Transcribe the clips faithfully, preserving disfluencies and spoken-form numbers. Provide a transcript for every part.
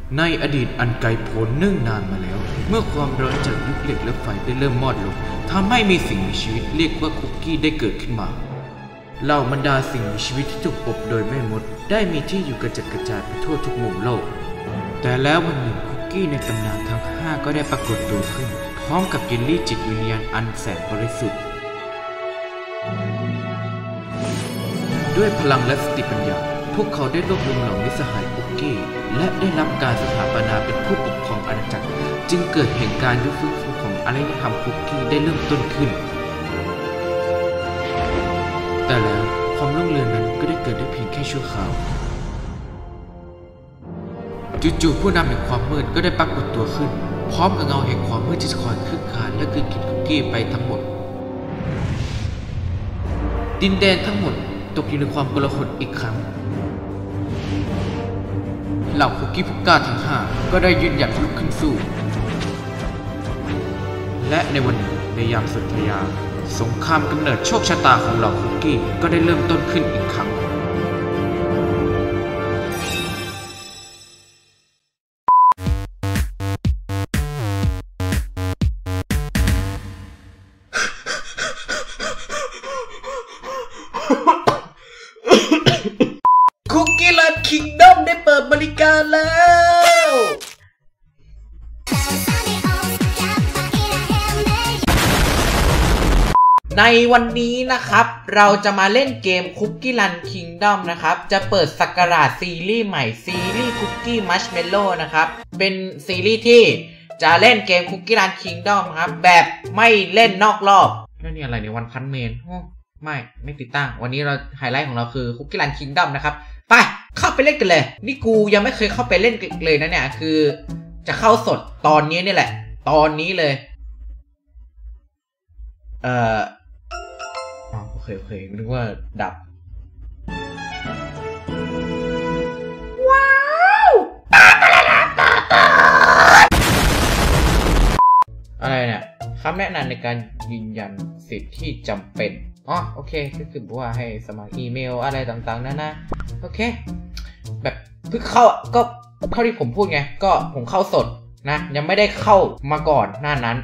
ในอดีตอันไกลโพ้นเนิ่นนานมาแล้วเมื่อความร้อนจากยุคเหล็กและไฟได้เริ่มมอดลงทำให้มีสิ่งมีชีวิตเรียกว่าคุกกี้ได้เกิดขึ้นมาเหล่าบรรดาสิ่งมีชีวิตที่ถูกอบโดยแม่มดได้มีที่อยู่กระจัดกระจายไปทั่วทุกมุมโลกแต่แล้ววันหนึ่งคุกกี้ในตำนานทั้งห้าก็ได้ปรากฏตัวขึ้นพร้อมกับเยลลี่จิตวิญญาณอันแสนบริสุทธิ์ด้วยพลังและสติปัญญาพวกเขาได้รวบรวมเหล่ามิตรสหายคุกกี้และได้รับการสถาปนาเป็นผู้ปกครองอาณาจักรจึงเกิดเหตุการณ์ยุคฟื้นฟูของอารยธรรมคุกกี้ได้เริ่มต้นขึ้นแต่แล้วความรุ่งเรืองนั้นก็ได้เกิดได้เพียงแค่ชั่วคราวจู่ๆผู้นำแห่งความมืดก็ได้ปรากฏตัวขึ้นพร้อมกับเงาแห่งความมืดที่จะคอยคืบคลานและกลืนกินคุกกี้ไปทั้งหมดดินแดนทั้งหมดตกอยู่ในความโกลาหลอีกครั้งเหล่าคุกกี้ผู้กล้าทั้งห้าก็ได้ยืนหยัดลุกขึ้นสู้และในวันนี้ในยามสุดทยาสงครามกำเนิดโชคชะตาของเหล่าคุกกี้ก็ได้เริ่มต้นขึ้นอีกครั้งคุกกี้แลนด์คิงดอมได้เปิดบริการแล้วในวันนี้นะครับเราจะมาเล่นเกม Cookie Run Kingdom นะครับจะเปิดศักราชซีรีส์ใหม่ซีรีส์ Cookie Marshmallow นะครับเป็นซีรีส์ที่จะเล่นเกม Cookie Run Kingdom ครับแบบไม่เล่นนอกรอบนั่นนี่อะไรในวันพันเมนไม่ไม่ติดตั้งวันนี้เราไฮไลท์ของเราคือ Cookie Run Kingdom นะครับไปเข้าไปเล่นกันเลยนี่กูยังไม่เคยเข้าไปเล่นเลยนะเนี่ยคือจะเข้าสดตอนนี้นี่แหละตอนนี้เลยเอ่ออ๋อโอเคโอเคนึกว่าดับว้าวอะไรเนี่ยคำแนะนำในการยืนยันสิทธิ์ที่จำเป็นอ๋อโอเคก็คือว่าให้สมัครอีเมลอะไรต่างๆนั่นนะโอเคแบบเพิ่งเข้าก็เข้าที่ผมพูดไงก็ผมเข้าสดนะยังไม่ได้เข้ามาก่อนหน้านั้น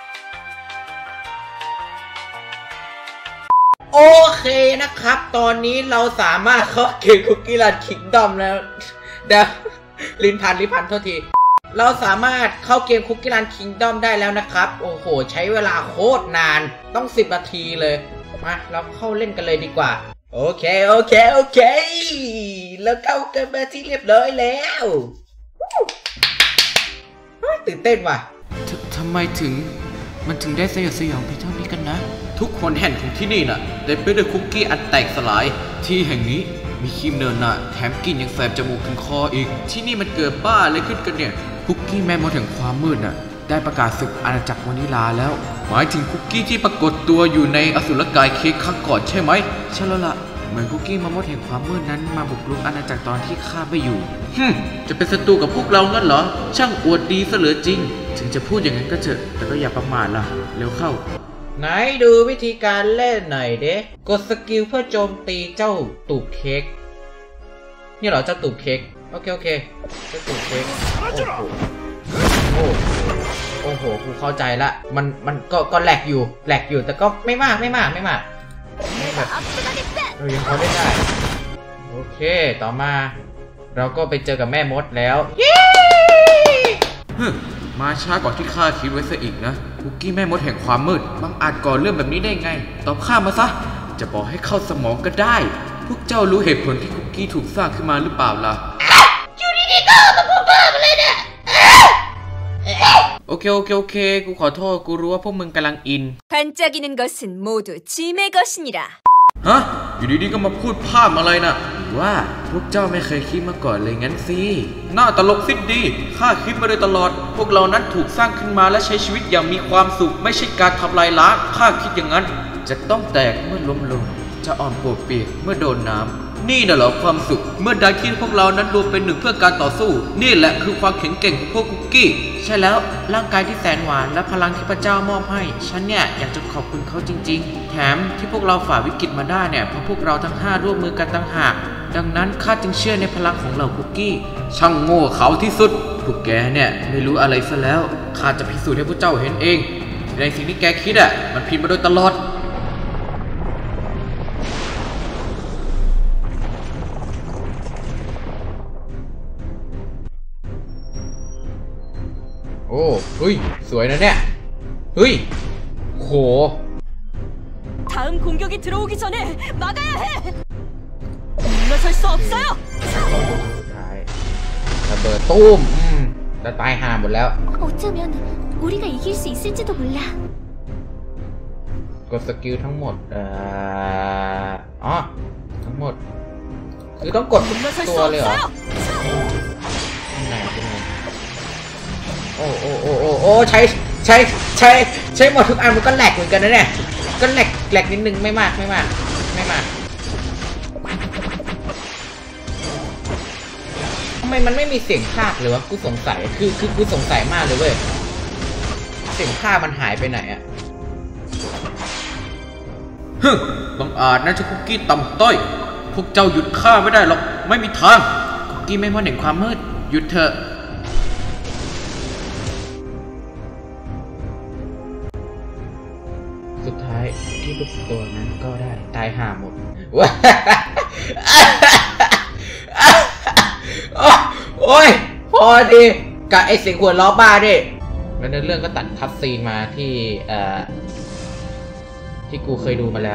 โอเคนะครับตอนนี้เราสามารถเข้าเกม Cookie Run Kingdom แล้วเดี๋ยวลิ้นพันลิ้นพันโทษทีเราสามารถเข้าเกม Cookie Run Kingdom ได้แล้วนะครับโอ้โหใช้เวลาโคตรนานต้องสิบนาทีเลยมาเราเข้าเล่นกันเลยดีกว่าโอเคโอเคโอเคแล้วเข้ากันมาที่เรียบร้อยแล้วตื่นเต้นว่ะทำไมถึงมันถึงได้สยดสยองเพียงเท่านี้กันนะทุกคนแห่งของที่นี่น่ะได้ไปด้วยคุกกี้อันแตกสลายที่แห่งนี้มีครีมเนินน่ะแถมกลิ่นยังแสบจมูกถึงคออีกที่นี่มันเกิดบ้าอะไรขึ้นกันเนี่ยคุกกี้แม่มดแห่งความมืดน่ะได้ประกาศศึกอาณาจักรวานิลาแล้วหมายถึงคุกกี้ที่ปรากฏตัวอยู่ในอสุรกายเค้กครั้งก่อนใช่ไหมใช่แล้วล่ะเหมือนคุกกี้แม่มดแห่งความมืดนั้นมาบุกรุกอาณาจักรตอนที่ข้าไม่อยู่ฮึจะเป็นศัตรูกับพวกเรางั้นเหรอช่างอวดดีซะเหลือจริงถึงจะพูดอย่างนั้นก็เถอะแต่ก็อย่าประมาทล่ะเร็วเข้าไหนดูวิธีการเล่นหน่อยเด้กดสกิลเพื่อโจมตีเจ้าตูบเค้กนี่เหรอเจ้าตูบเค้กโอเคโอเคเจ้าตูบเค้กโอ้โหโอ้โหกูเข้าใจละมันมันก็ก็แหลกอยู่แหลกอยู่แต่ก็ไม่มากไม่มากไม่มากแบบเรายังพอได้ได้โอเคต่อมาเราก็ไปเจอกับแม่มดแล้วมาช้ากว่าที่ข้าคิดไว้ซะอีกนะคุกกี้แม่มดแห่งความมืดบังอาจก่อเรื่องแบบนี้ได้ไงตอบข้ามาซะจะบอกให้เข้าสมองก็ได้พวกเจ้ารู้เหตุผลที่คุกกี้ถูกสร้างขึ้นมาหรือเปล่าล่ะอยู่ดีๆก็มาพูดบ้าอะไรเนี่ยโอเคโอเคโอเคกูขอโทษกูรู้ว่าพวกมึงกำลังอิน 반짝이는것은모두짐의것이니라 ฮะอยู่ดีๆก็มาพูดภาพอะไรนะว่าพวกเจ้าไม่เคยคิดมาก่อนเลยงั้นสิน่าตลกซิดดีข้าคิดมาโดยตลอดพวกเรานั้นถูกสร้างขึ้นมาและใช้ชีวิตอย่างมีความสุขไม่ใช่การทำลายล้างข้าคิดอย่างนั้นจะต้องแตกเมื่อล้มลงจะอ่อนปวดเปียกเมื่อโดนน้ำนี่น่ะเหรอความสุขเมื่อใดที่พวกเรานั้นรวมเป็นหนึ่งเพื่อการต่อสู้นี่แหละคือความแข็งแกร่งของพวกคุกกี้ใช่แล้วร่างกายที่แสนหวานและพลังที่พระเจ้ามอบให้ฉันเนี่ยอยากจะขอบคุณเขาจริงๆแถมที่พวกเราฝ่าวิกฤตมาได้เนี่ยเพราะพวกเราทั้งห้าร่วมมือกันต่างหากดังนั้นข้าจึงเชื่อในพลังของเหล่าคุกกี้ช่างโง่เขลาที่สุดพวกแกเนี่ยไม่รู้อะไรซะแล้วข้าจะพิสูจน์ให้พวกเจ้าเห็นเองในสิ่งที่แกคิดอ่ะมันผิดมาโดยตลอดโอ้เฮ้ยสวยนะเนี่ยเฮ้ยโหระเบิดตุ้มแล้วตายห่าหมดแล้วกดสกิลทั้งหมดอ๋อทั้งหมดคือต้องกดทุกตัวเลยเหรอไหนเป็นไงโอ้โอ้โอ้โอ้โอ้ใช้ใช้ใช้ใช้หมดทุกอันมันก็แหลกเหมือนกันนะเนี่ยก็แหลกแหลกนิดนึงไม่มากไม่มากไม่มากทำไมมันไม่มีเสียงภาคเลยวะกูสงสัยคือคือกูสงสัยมากเลยเว้ยเสียงภาคมันหายไปไหนอะฮึบังอาจนะเจ้าคุกกี้ต่ำต้อยพวกเจ้าหยุดข้าไม่ได้หรอกไม่มีทางคุกกี้ไม่มองเห็นความมืดหยุดเถอะสุดท้ายที่ทุกตัวนั้นก็ได้ตายห่าหมดว้าโอ้ยพอดีกับไอเสียงหัวล้อบ้าดิแล้วในเรื่องก็ตัดคัตซีนมาที่เอ่อที่กูเคยดูมาแล้ว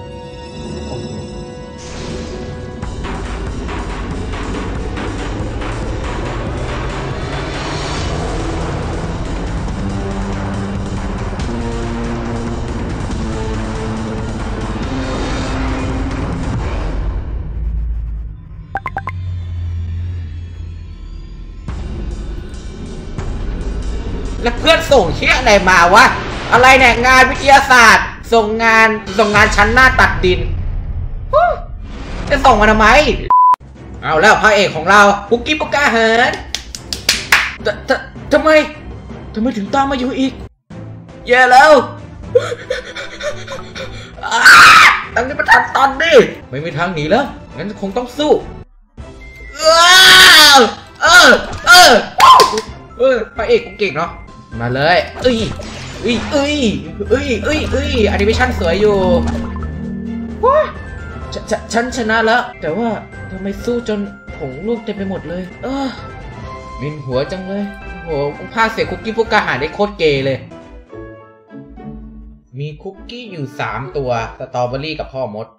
แล้วเพื่อนส่งเชี่ยอะไรมาวะอะไรเนี่ยงานวิทยาศาสตร์ส่งงานส่งงานชั้นหน้าตัดดินจะส่งมาทำไมเอาแล้วพระเอกของเราปุกกี้ปุกกาเหินทำไมทำไมถึงตามมาอยู่อีกแย่แล้วตั้งนี้มาทันตอนดิไม่มีทางหนีแล้วงั้นคงต้องสู้เออเออเออเออพระเอกกูเก่งเนาะมาเลยเอ้ยเอ้ยเอ้ยเอ้ยเอ้ยเอ้ยแอนิเมชั่นสวยอยู่ว้าฉันชนะแล้วแต่ว่าทำไมสู้จนผงลูกเต็มไปหมดเลยเออมินหัวจังเลยโหภาคเสียคุกกี้พวกกาหารได้โคตรเกย์เลยมีคุกกี้อยู่สามตัวสตรอเบอรี่กับพ่อมด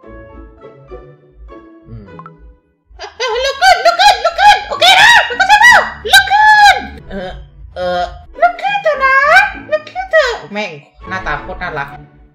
ลุกขึ้นลุกขึ้นลุกขึ้นโอเคนะมันก็จะเล่าลุกขึ้นเออเออลุกขึ้นเถอะนะลุกขึ้นเถอะแม่งหน้าตาโคตรน่ารัก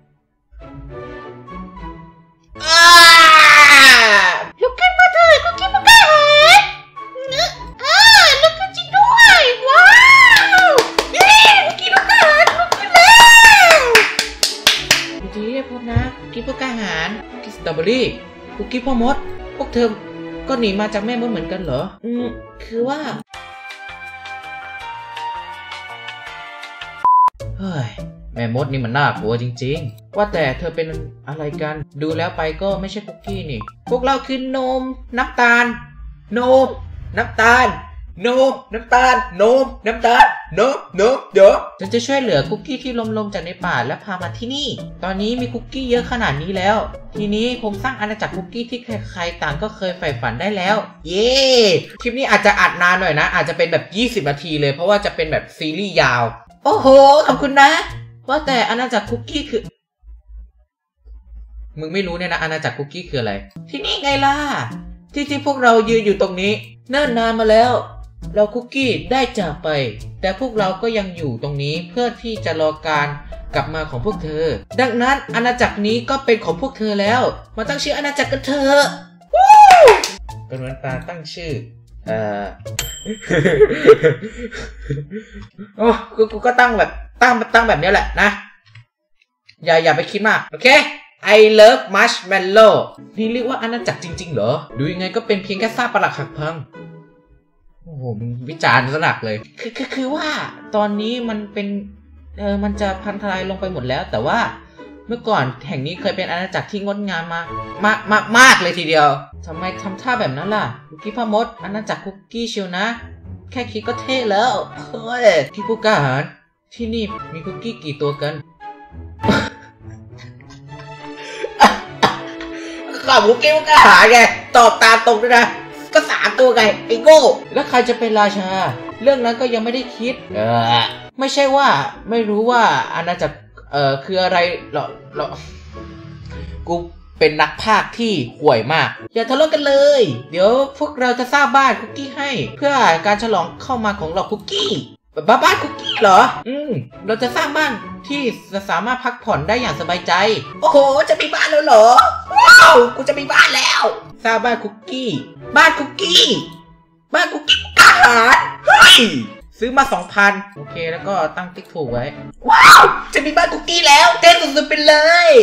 ลุกขึ้นมาเถอะคุกกี้พวกกาหารอ่าลุกขึ้นจริงด้วยว้าวนี่คุกกี้พวกกาหารลุกขึ้นแล้วคุกกี้เรียกพวกนะคุกกี้พวกกาหารคุกกี้สตรอเบอรี่คุกกี้พ่อมดพวกเธอก็หนีมาจากแม่มดเหมือนกันเหรออืมคือว่าเฮ้ยแม่มดนี่มันน่ากลัวจริงๆว่าแต่เธอเป็นอะไรกันดูแล้วไปก็ไม่ใช่คุกกี้นี่พวกเราคือนมน้ำตาลนมน้ำตาลนมน้ำตาลนมน้ำตาลนมนมเดี๋ยวฉันจะช่วยเหลือคุกกี้ที่ล้มๆจากในป่าและพามาที่นี่ตอนนี้มีคุกกี้เยอะขนาดนี้แล้วทีนี้คงสร้างอาณาจักรคุกกี้ที่ใครๆต่างก็เคยใฝ่ฝันได้แล้วเย้คลิปนี้อาจจะอัดนานหน่อยนะอาจจะเป็นแบบยี่สิบนาทีเลยเพราะว่าจะเป็นแบบซีรีส์ยาวโอ้โหขอบคุณนะว่าแต่อาณาจักรคุกกี้คือมึงไม่รู้เนี่ยนะอาณาจักรคุกกี้คืออะไรที่นี่ไงล่ะที่ที่พวกเรายืนอยู่ตรงนี้เนิ่นนานมาแล้วเราคุกกี้ได้จากไปแต่พวกเราก็ยังอยู่ตรงนี้เพื่อที่จะรอการกลับมาของพวกเธอดังนั้นอาณาจักรนี้ก็เป็นของพวกเธอแล้วมาตั้งชื่ออาณาจักรกันเถอะกำลังตาตั้งชื่อเอ่อ โอ้กูกูก็ตั้งแบบตั้งตั้งแบบนี้แหละนะอย่าอย่าไปคิดมากโอเค I love marshmallow นี่เรียกว่าอาณาจักรจริงๆเหรอดูยังไงก็เป็นเพียงแค่ซากปรักหักพังโอ้โหมึงวิจารณ์ซะหนักเลยคือคือคือว่าตอนนี้มันเป็นเออมันจะพังทลายลงไปหมดแล้วแต่ว่าเมื่อก่อนแห่งนี้เคยเป็นอาณาจักรที่งดงามมามากมากมากเลยทีเดียวทำไมทำท่าแบบนั้นล่ะคุกกี้พ่อมดอาณาจักรคุกกี้เชียวนะแค่คิดก็เท่แล้วเฮ้ยพี่ผู้กล้าหาญที่นี่มีคุกกี้กี่ตัวกันข้าคุกกี้ผู้กล้าหาญไงตอบตามตรงด้วยนะก็สามตัวไงไอ้โง่แล้วใครจะเป็นราชาเรื่องนั้นก็ยังไม่ได้คิดเออไม่ใช่ว่าไม่รู้ว่าอาณาจักรเอ่อคืออะไรหรอหรอกูเป็นนักพากย์ที่ห่วยมากอย่าทะเลาะกันเลยเดี๋ยวพวกเราจะสร้างบ้านคุกกี้ให้เพื่อการฉลองเข้ามาของเราคุกกี้บ้าบ้านคุกกี้เหรออืมเราจะสร้างบ้านที่จะสามารถพักผ่อนได้อย่างสบายใจโอ้โหจะมีบ้านแล้วเหรอว้าวกูจะมีบ้านแล้วสร้างบ้านคุกกี้บ้านคุกกี้บ้านคุกกี้อาหารเฮ้ยซื้อมา สองพัน โอเคแล้วก็ตั้งติ๊กถูกไว้ว้าวจะมีบ้านคุกกี้แล้วเต้นสุดๆไปเลย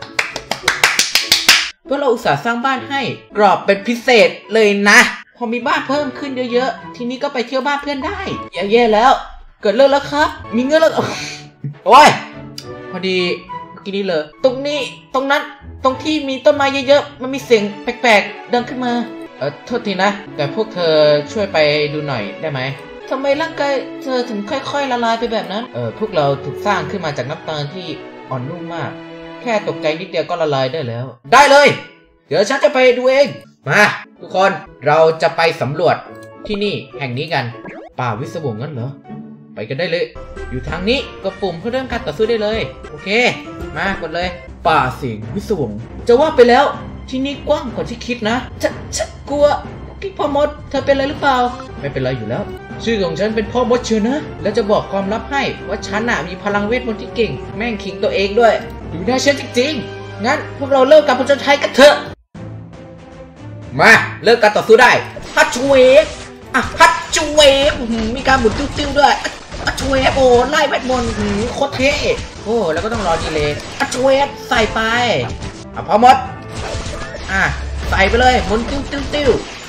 เพราะเราอุตส่าห์สร้างบ้านให้กรอบเป็นพิเศษเลยนะพอมีบ้านเพิ่มขึ้นเยอะๆทีนี้ก็ไปเที่ยวบ้านเพื่อนได้อย่าแย่แล้วเกิดเรื่องแล้วครับมีเงินแล้วโอ้ยพอดีเมื่อกี้นี้เลยตรงนี้ตรงนั้นตรงที่มีต้นไม้เยอะๆมันมีเสียงแปลกๆดังขึ้นมาเออโทษทีนะแต่พวกเธอช่วยไปดูหน่อยได้ไหมทำไมร่างกายเธอถึงค่อยๆละลายไปแบบนั้นเออพวกเราถูกสร้างขึ้นมาจากน้ำตาลที่อ่อนนุ่มมากแค่ตกใจนิดเดียวก็ละลายได้แล้วได้เลยเดี๋ยวฉันจะไปดูเองมาทุกคนเราจะไปสำรวจที่นี่แห่งนี้กันป่าวิศวงงั้นเหรอไปกันได้เลยอยู่ทางนี้กดปุ่มเพื่อเริ่มการต่อสู้ได้เลยโอเคมากดเลยป่าเสียงวิศวงจะว่าไปแล้วที่นี่กว้างกว่าที่คิดนะฉันฉันกลัวกิ๊กพ่อมดเธอเป็นอะไรหรือเปล่าไม่เป็นไรอยู่แล้วชื่อของฉันเป็นพ่อมดเชียวนะแล้วจะบอกความลับให้ว่าฉันน่ะมีพลังเวทมนต์ที่เก่งแม่งขิงตัวเองด้วยดูน่าเชื่อจริงๆงั้นพวกเราเริ่มการผจญภัยกันเถอะมาเริ่มการต่อสู้ได้ฮัตชเวฟอ่ะฮัตชเวฟมีการหมุนติ้วๆด้วยฮัตชเวฟโอ้ไล่เวทมนต์โคตรเท่โอ้แล้วก็ต้องรอดีเลยฮัตชเวฟใส่ไปอ่ะพอหมดอ่ะใส่ไปเลยหมุนติ้ว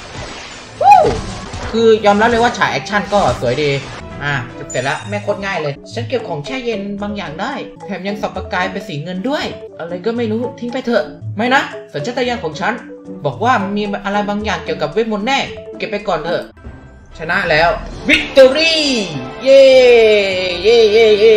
ๆคือยอมรับเลยว่าฉากแอคชั่นก็สวยดีอ่ะจบเสร็จแล้วแม่โคตรง่ายเลยฉันเก็บของแช่เย็นบางอย่างได้แถมยังสับประกายเป็นสีเงินด้วยอะไรก็ไม่รู้ทิ้งไปเถอะไม่นะสัญชาตญาณของฉันบอกว่ามีอะไรบางอย่างเกี่ยวกับเวทมนต์แน่เก็บไปก่อนเถอะชนะแล้ววิกตอรี่เย้เย้เย้เย้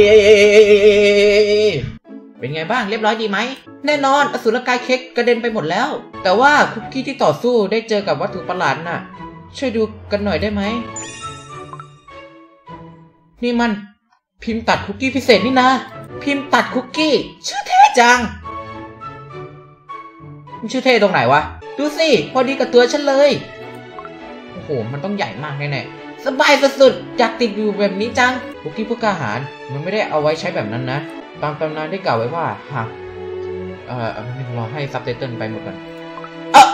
เป็นไงบ้างเรียบร้อยดีไหมแน่นอนอสูรกายเค้กกระเด็นไปหมดแล้วแต่ว่าคุกกี้ที่ต่อสู้ได้เจอกับวัตถุประหลาดน่ะช่วยดูกันหน่อยได้ไหมนี่มันพิมพ์ตัดคุกกี้พิเศษนี่นะพิมพ์ตัดคุกกี้ชื่อเท่จังมันชื่อเท่ตรงไหนวะดูสิพอดีกับตัวฉันเลยโอ้โหมันต้องใหญ่มากแน่ๆสบายสุดๆอยากติดอยู่แบบนี้จังคุกกี้ผู้กล้าหาญมันไม่ได้เอาไว้ใช้แบบนั้นนะตามตำนานได้กล่าวไว้ว่าหากเอ่อรอให้ซับไตเติลไปหมดก่อนเออ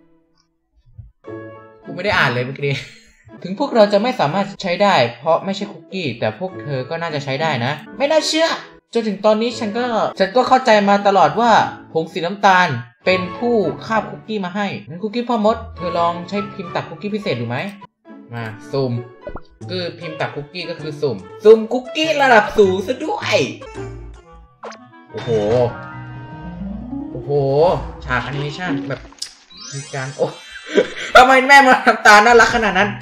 กูไม่ได้อ่านเลยเมื่อกี้ถึงพวกเราจะไม่สามารถใช้ได้เพราะไม่ใช่คุกกี้แต่พวกเธอก็น่าจะใช้ได้นะไม่น่าเชื่อจนถึงตอนนี้ฉันก็ฉันก็เข้าใจมาตลอดว่าผงสีน้ำตาลเป็นผู้คาบคุกกี้มาให้งั้นคุกกี้พ่อมดเธอลองใช้พิมพ์ตัดคุกกี้พิเศษดูไหมมาซูมคือพิมพ์ตัดคุกกี้ก็คือสุ่มสุ่มคุกกี้ระดับสูงซะด้วยโอ้โหโอ้โหฉากแอนิเมชั่นแบบมีการโอ้ทำไมแม่มาทำตาน่ารักขนาดนั้น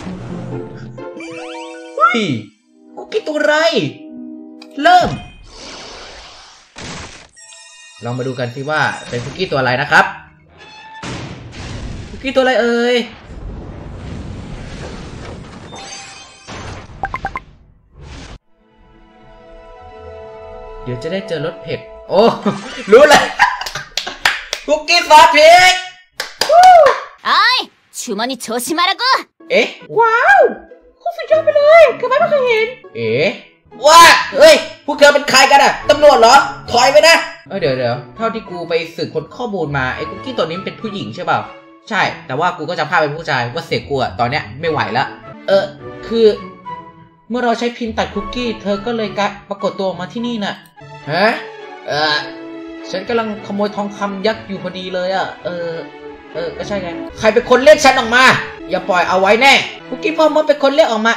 เฮ้ยคุกกี้ตัวไรเริ่มลองมาดูกันสิว่าเป็นคุกกี้ตัวอะไรนะครับคุกกี้ตัวอะไรเอ่ยเดี๋ยวจะได้เจอรสเผ็ดโอ้รู้เลยคุกกี้ซอสพริกไอ้ชูมานิโชชิมาระกุเอ๊ะว้าวโคตรสุดยอดไปเลยคือไม่เคยเห็นเอ๊ะว้าเฮ้ยพวกเธอเป็นใครกันอะตำรวจเหรอถอยไปนะเออเดี๋ยวเดี๋ยวเท่าที่กูไปสืบค้นข้อมูลมาไอ้คุกกี้ตัวนี้เป็นผู้หญิงใช่เปล่าใช่แต่ว่ากูก็จะพาเป็นผู้ชายว่าเสียกูอะตอนเนี้ยไม่ไหวแล้วเออคือเมื่อเราใช้พิมพ์ตัดคุกกี้เธอก็เลยกะปรากฏตัวออกมาที่นี่น่ะฮะเออฉันกำลังขโมยทองคำยักษ์อยู่พอดีเลยอะเออเออก็ใช่ไงใครเป็นคนเรียกฉันออกมาอย่าปล่อยเอาไว้แน่คุกกี้พ่อมดเป็นคนเรียกออกมา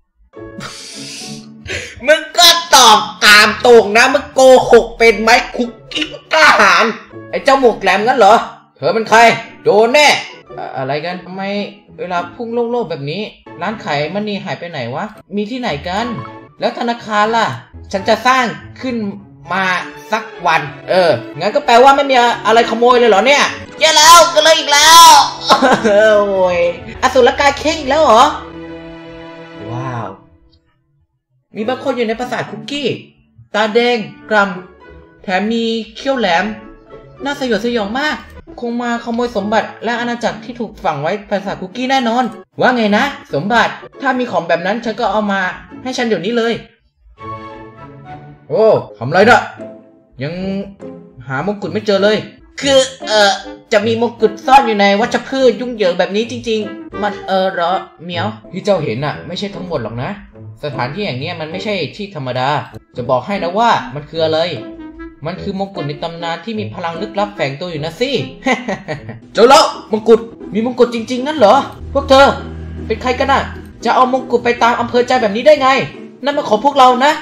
มึงก็ตอบตามตรงนะมึงโกหกเป็นไหมคุกกี้กล้าหาญไอ้เจ้าหมวกแหลมงั้นเหรอเธอเป็นใครโดนแน่ อะไรกันทำไมเวลาพุ่งโล่งๆแบบนี้ร้านขายมันนี่หายไปไหนวะมีที่ไหนกันแล้วธนาคารล่ะฉันจะสร้างขึ้นมาสักวันเอองั้นก็แปลว่าไม่มีอะไรขโมยเลยเหรอเนี่ยเจ๊แล้วก็เลยอีกแล้วโอ้ยอสุรกายเค้กอีกแล้วเหรอว้าวมีบางคนอยู่ในปราสาทคุกกี้ตาแดงกรำแถมมีเขี้ยวแหลมน่าสยดสยองมากคงมาขโมยสมบัติและอาณาจักรที่ถูกฝังไว้ปราสาทคุกกี้แน่นอนว่าไงนะสมบัติถ้ามีของแบบนั้นฉันก็เอามาให้ฉันเดี๋ยวนี้เลยโอ้ทำไรนะยังหามงกุฎไม่เจอเลยคือเอ่อจะมีมงกุฎซ่อนอยู่ในวัชพืชยุ่งเหยิงแบบนี้จริงๆมันเออเหรอเหมียวที่เจ้าเห็นน่ะไม่ใช่ทั้งหมดหรอกนะสถานที่อย่างนี้มันไม่ใช่ที่ธรรมดาจะบอกให้นะว่ามันคืออะไรมันคือมงกุฎในตำนานที่มีพลังลึกลับแฝงตัวอยู่นะสิ เจ้าแล้วมงกุฎมีมงกุฎจริงๆงั้นเหรอพวกเธอเป็นใครกันน่ะจะเอามงกุฎไปตามอำเภอใจแบบนี้ได้ไงนั่นมันของพวกเรานะ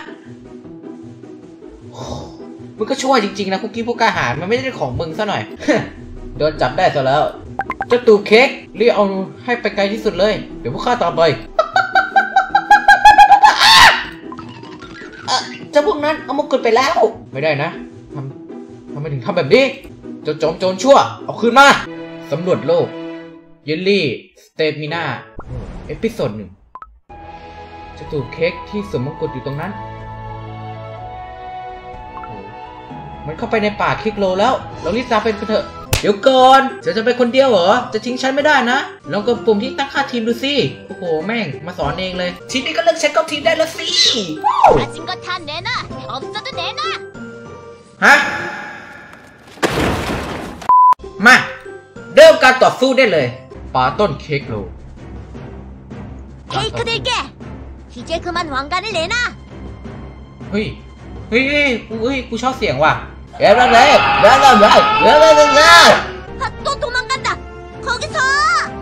มันก็ช่วยจริงๆนะคุกกี้พวกกาหารมันไม่ได้ของมึงซะหน่อย โดนจับได้ซะแล้วเจ้าตูเค้กรีบเอาให้ไปไกลที่สุดเลยเดี๋ยวพวกข้าตามไป เจ้าพวกนั้นเอามงกุฎไปแล้วไม่ได้นะทำทำไมถึงทำแบบนี้เจ้าโจมโจรชั่วเอาคืนมาสำรวจโลกเยลลี่สเตมิน่าเอพิโซดหนึ่งเจ้าตูเค้กที่สวมมงกุฎอยู่ตรงนั้นมันเข้าไปในป่าคิกโลแล้วเรารีบตามไปกันเถอะเดี๋ยวก่อนจะจะไปคนเดียวเหรอจะทิ้งฉันไม่ได้นะลองกดปุ่มที่ตั้งค่าทีมดูสิโอ้โหแม่งมาสอนเองเลยทีนี้ก็เลือกใช้เข้าทีมได้แล้วสิฮะมาเริ่มการต่อสู้ได้เลยป่าต้นเค้กโลเค้กเด็กฮิเจคุมันหวังกันเลยนะเฮ้ยเฮ้ยกูเฮ้ยกูชอบเสียงว่ะเดี๋ยวเลยเดี๋ยวเลยเดี๋ยวเลยเดี๋ยวเลยฮัตโตโตมังกันดะเขากิซะ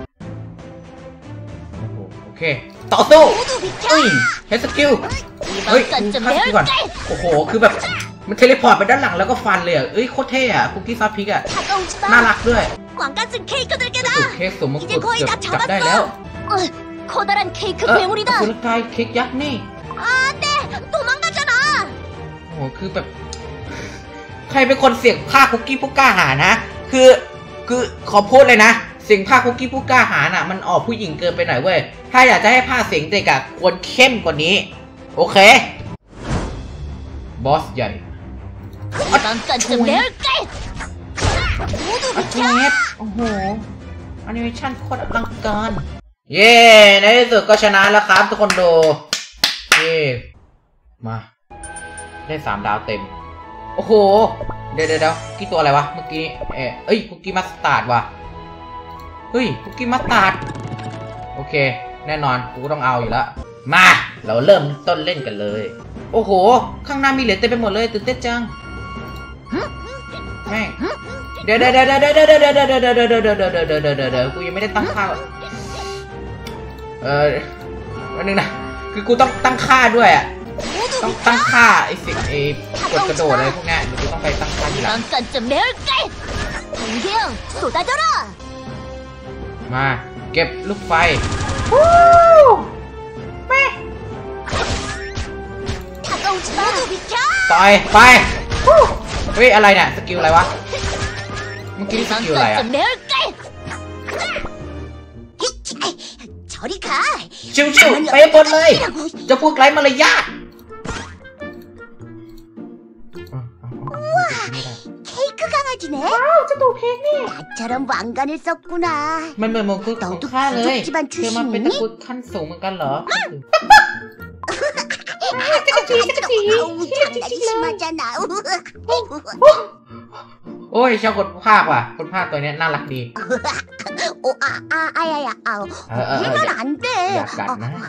โอเคต่อสู้เฮ้ยเฮสกิลเฮ้ยพักก่อนโอ้โหคือแบบมันเทเลพอร์ตไปด้านหลังแล้วก็ฟันเลยอ่ะเอ้ยโคตรเท่อ่ะคุกกี้ซอสพริกอ่ะน่ารักด้วยสุดเค้กสมมติเกือบจับได้แล้วเออสุรกายเค้กยักษ์นี่โอ้คือแบบใครเป็นคนเสียงภาคคุกกี้ผู้กล้าหาญนะคือคือขอพูดเลยนะเสียงภาคคุกกี้ผู้กล้าหาญอ่ะมันออกผู้หญิงเกินไปหน่อยเว้ยถ้าอยากจะให้ภาคเสียงเด็กอะควรเข้มกว่านี้โอเคบอสใหญ่อัดชูเนตอัดชูเนตโอ้โหแอนิเมชั่นโคตรอลังการเย้ในที่สุดก็ชนะแล้วครับทุกคนดูเย้มาได้สามดาวเต็มโอ้โหเดี๋ยวเดี๋ยวกี่ตัวอะไรวะเมื่อกี้เออเอ้ยคุกกี้มัสตาร์ดว่ะเฮ้ยคุกกี้มัสตาร์ดโอเคแน่นอนกูต้องเอาอยู่แล้วมาเราเริ่มต้นเล่นกันเลยโอ้โหข้างหน้ามีเหรียญเต็มไปหมดเลยตื่นเต้นจังแม่งเดี๋ยวเดี๋ยวเดี๋ยวเดี๋ยวเดี๋ยวเดี๋ยวเดี๋ยวเดี๋ยวเดี๋ยวเดี๋ยวเดี๋ยวเดี๋ยวเดี๋ยวเดี๋ยวเดี๋ยวเดี๋ยวกูยังไม่ได้ตั้งค่าเออวันนึงนะคือกูต้องตั้งค่าด้วยอ่ะต้องตั้งค่าไอ้สิ่งไอ้กดกระโดดอะไรพวกนี้กูต้องไปตั้งค่าทีหลังมาเก็บลูกไฟต่อยไปเฮ้ยอะไรเนี่ยสกิลอะไรวะเมื่อกี้สกิลอะไรอะชิวๆไปหมดเลยจะพวกไร้มารยาทว้าวเจ้าตัวเพกนี่มันเหมือนมงกุฎของข้าเลยเธอมาเป็นตะกุดขั้นสูงเหมือนกันเหรอโอ้ยชอบคนภาคว่ะคนภาคตัวนี้น่ารักดีโอ้อาอาอาอาอาเออเอออย่ากัดนะ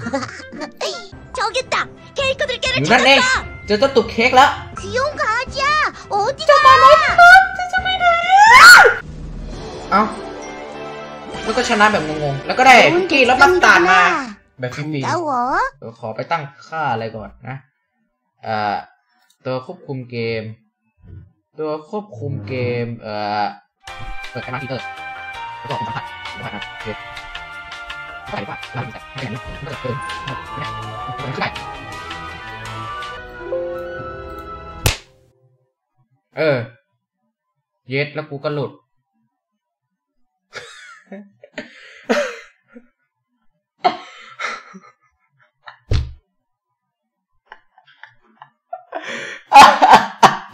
อยู่นั่นเองเจอเจ้าตุกเค้กแล้วเจ้ามาแล้วจะไม่ได้เอ้าแล้วก็ชนะแบบงงๆแล้วก็ได้กี่แล้วมัสตาร์ดมาแบบฟรีๆเดี๋ยวขอไปตั้งค่าอะไรก่อนนะเอ่อตัวควบคุมเกมตัวควบคุมเกมเอ่อเปิดแคมเปญทีเตอร์แล้วก็สัมผัสสัมผัสนะโอเคเข้าใจว่าเราจะไม่อย่างนี้มันจะเกินมันขึ้นได้เออเย็ดแล้วกูก็หลุด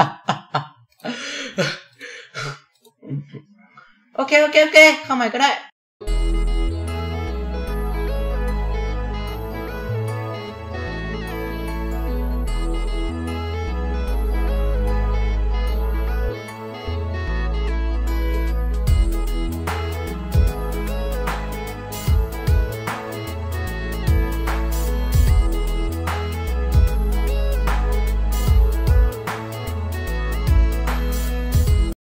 โอเคโอเคโอเคเข้าใหม่ก็ได้